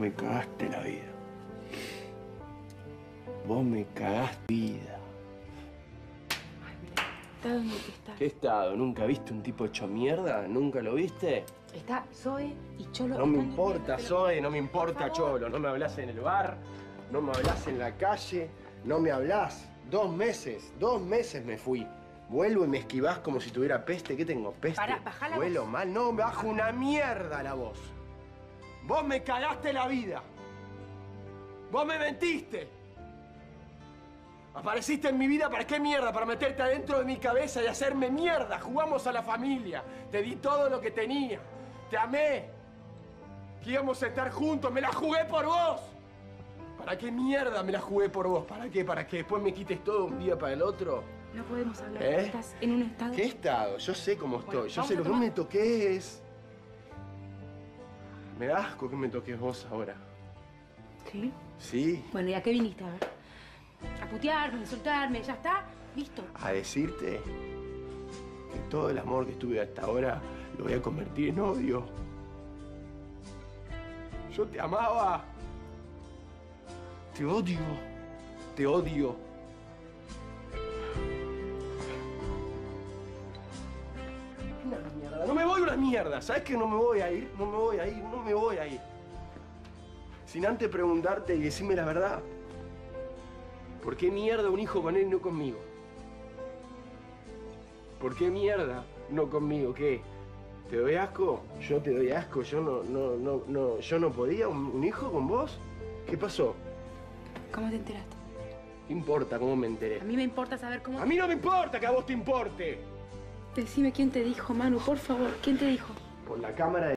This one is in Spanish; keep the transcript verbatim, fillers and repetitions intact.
me cagaste la vida. Vos me cagaste la vida. Ay, mira, ¿estado en el que está? ¿Qué estado? ¿Nunca viste un tipo hecho mierda? ¿Nunca lo viste? Está Zoe y Cholo. No me están importa, pero... Zoe, no me importa, Cholo. No me hablas en el bar, no me hablas en la calle, no me hablas. Dos meses, dos meses me fui. Vuelvo y me esquivás como si tuviera peste. ¿Qué tengo, peste? Pará, bajá la Vuelo voz. mal. No, me bajo una mierda la voz. Vos me cagaste la vida. Vos me mentiste. Apareciste en mi vida, ¿para qué mierda? Para meterte adentro de mi cabeza y hacerme mierda. Jugamos a la familia. Te di todo lo que tenía. Te amé. Que íbamos a estar juntos. Me la jugué por vos. ¿Para qué mierda me la jugué por vos? ¿Para qué? ¿Para que después me quites todo un día para el otro? No podemos hablar. ¿Eh? Estás en un estado... ¿Qué estado? Yo sé cómo estoy. Bueno, Yo vamos sé a lo que tomar- me toques. Me da asco que me toques vos ahora. ¿Sí? ¿Sí? Bueno, ¿y a qué viniste? A ver. A putearme, a insultarme, ¿ya está? ¿Listo? A decirte que todo el amor que estuve hasta ahora lo voy a convertir en odio. Yo te amaba. Te odio. Te odio. Una mierda. No me voy a una mierda. ¿Sabes que no me voy a ir? No me voy a ir. No me voy a ir. Sin antes preguntarte y decirme la verdad. ¿Por qué mierda un hijo con él y no conmigo? ¿Por qué mierda no conmigo? ¿Qué? ¿Te doy asco? Yo te doy asco. Yo no, no, no, no. ¿Yo no podía un, un hijo con vos? ¿Qué pasó? ¿Cómo te enteraste? ¿Qué importa cómo me enteré? A mí me importa saber cómo... A mí no me importa que a vos te importe. Decime quién te dijo, Manu, por favor. ¿Quién te dijo? Por la cámara de